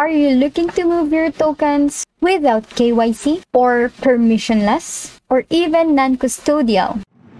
Are you looking to move your tokens without KYC or permissionless or even non-custodial?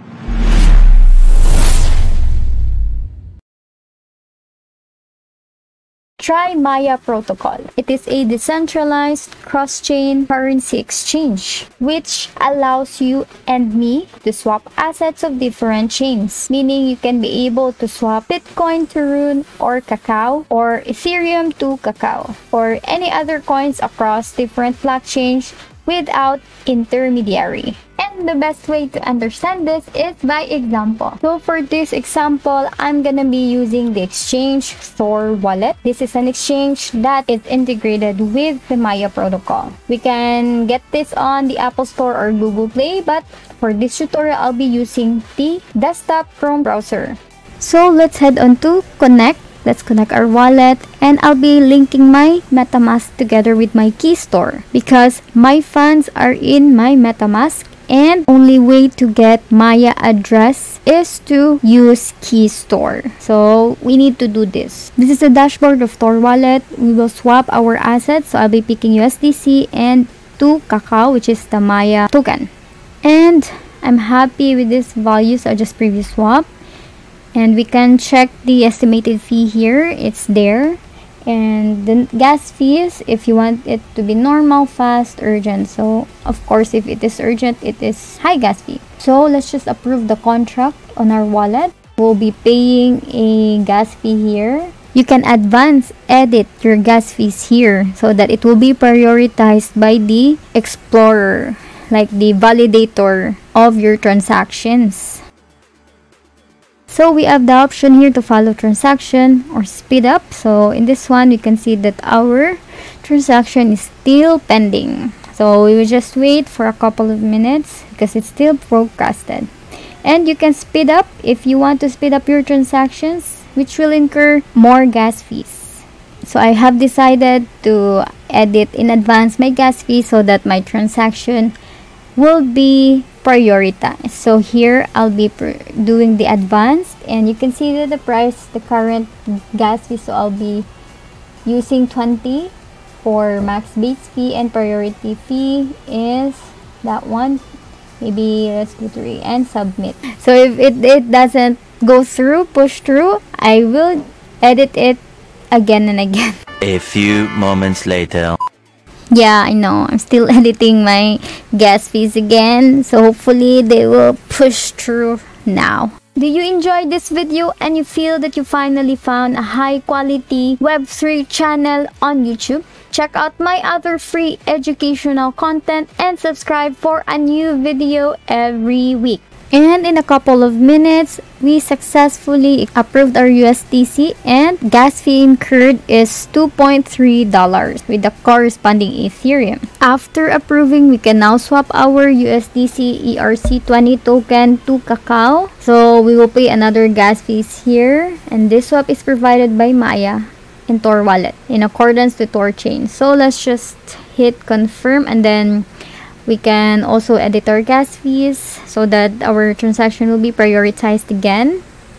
Try Maya Protocol. It is a decentralized cross-chain currency exchange which allows you and me to swap assets of different chains, meaning you can be able to swap Bitcoin to Rune or Kakao, or Ethereum to Kakao, or any other coins across different blockchains without intermediary. And the best way to understand this is by example. So for this example, I'm gonna be using the exchange Thor wallet. This is an exchange that is integrated with the Maya protocol. We can get this on the Apple Store or Google Play, but for this tutorial, I'll be using the desktop Chrome browser. So let's head on to connect. Let's connect our wallet, and I'll be linking my MetaMask together with my Keystore because my funds are in my MetaMask, and only way to get Maya address is to use Keystore. So we need to do this. This is the dashboard of Tor wallet. We will swap our assets. So I'll be picking USDC and to Kakao, which is the Maya token. And I'm happy with this value, so I just preview swap. And we can check the estimated fee here. It's there. And the gas fees, if you want it to be normal, fast, urgent. So of course, if it is urgent, it is high gas fee. So let's just approve the contract on our wallet. We'll be paying a gas fee here. You can advance edit your gas fees here so that it will be prioritized by the explorer, like the validator of your transactions. So we have the option here to follow transaction or speed up. So in this one, you can see that our transaction is still pending. So we will just wait for a couple of minutes because it's still broadcasted. And you can speed up if you want to speed up your transactions, which will incur more gas fees. So I have decided to edit in advance my gas fee so that my transaction will be prioritized. So here I'll be doing the advanced, and you can see that the price, the current gas fee, so I'll be using 20 for max base fee, and priority fee is that one. Maybe let's do 3 and submit. So if it doesn't go through, push through, I will edit it again and again. A few moments later. Yeah, I know. I'm still editing my gas fees again. So hopefully they will push through now. Do you enjoy this video and you feel that you finally found a high quality Web3 channel on YouTube? Check out my other free educational content and subscribe for a new video every week. And in a couple of minutes, we successfully approved our USDC, and gas fee incurred is $2.3 with the corresponding Ethereum. After approving, we can now swap our USDC ERC20 token to Kakao. So we will pay another gas fees here, and this swap is provided by Maya and Tor wallet in accordance to Tor chain. So let's just hit confirm, and then we can also edit our gas fees so that our transaction will be prioritized again.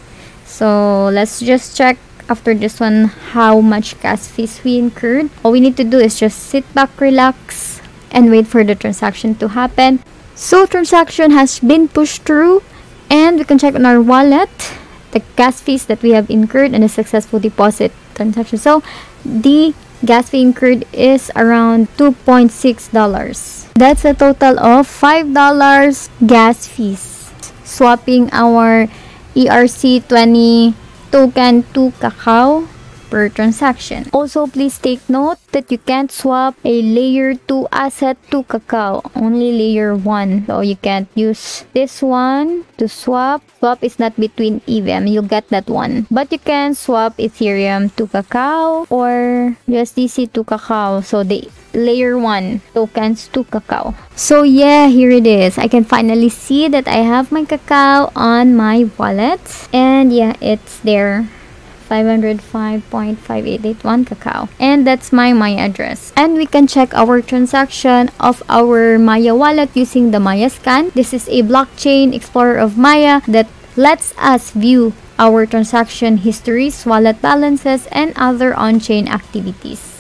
So let's just check after this one how much gas fees we incurred. All we need to do is just sit back, relax, and wait for the transaction to happen. So transaction has been pushed through, and we can check on our wallet the gas fees that we have incurred and a successful deposit transaction. So the gas fee incurred is around $2.6. That's a total of $5 gas fees, swapping our ERC20 token to Kakao per transaction. Also, please take note that you can't swap a layer 2 asset to Kakao, only layer 1. So you can't use this one to swap. Swap is not between EVM, you'll get that one. But you can swap Ethereum to Kakao or USDC to Kakao. So the layer 1 tokens to Kakao. So yeah, here it is. I can finally see that I have my Kakao on my wallet. And yeah, it's there. 505.5881 Kakao, and that's my Maya address. And we can check our transaction of our Maya wallet using the Maya scan. This is a blockchain explorer of Maya that lets us view our transaction histories, wallet balances, and other on-chain activities.